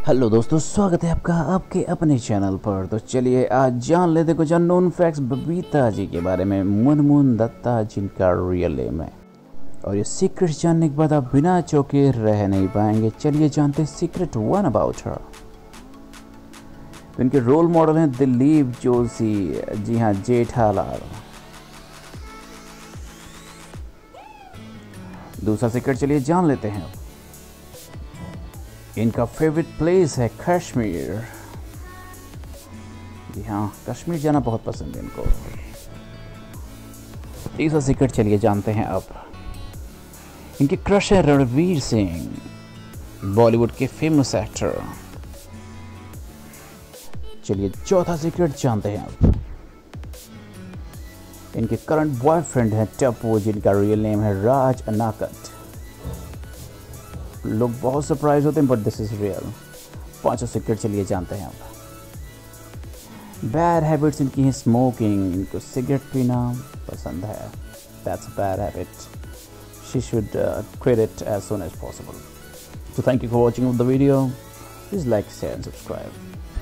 Hello दोस्तों, स्वागत है आपका आपके अपने चैनल पर। तो चलिए आज जान लेते कुछ अननोन फैक्ट्स बबीता जी के बारे में। मुनमुन दत्ता जिनका रियल नेम है, और ये सीक्रेट जानने के बाद आप बिना चौंके रह नहीं पाएंगे। चलिए जानते हैं सीक्रेट वन अबाउट हर। इनके रोल मॉडल हैं दिलीप जोशी, जी हाँ, जेठालाल। दूसरा सीक्रेट चलिए जान लेते हैं। इनका फेवरेट प्लेस है कश्मीर। जी हाँ, कश्मीर जाना बहुत पसंद है इनको। तीसरा सीक्रेट चलिए जानते हैं अब। इनके क्रश है रणवीर सिंह, बॉलीवुड के फेमस एक्टर। चलिए चौथा सीक्रेट जानते हैं अब। इनके करंट बॉयफ्रेंड हैं टप्पू, जिनका रियल नेम है राज अनाकट। लोग बहुत सरप्राइज होते हैं, बट दिस इज रियल। पांचों सीक्रेट चलिए जानते हैं अब। बैड हैबिट्स इनकी हैं स्मोकिंग, इनको सिगरेट पीना पसंद है। That's a bad habit, she should quit it as soon as possible. So thank you for watching the video. Please like, share and subscribe.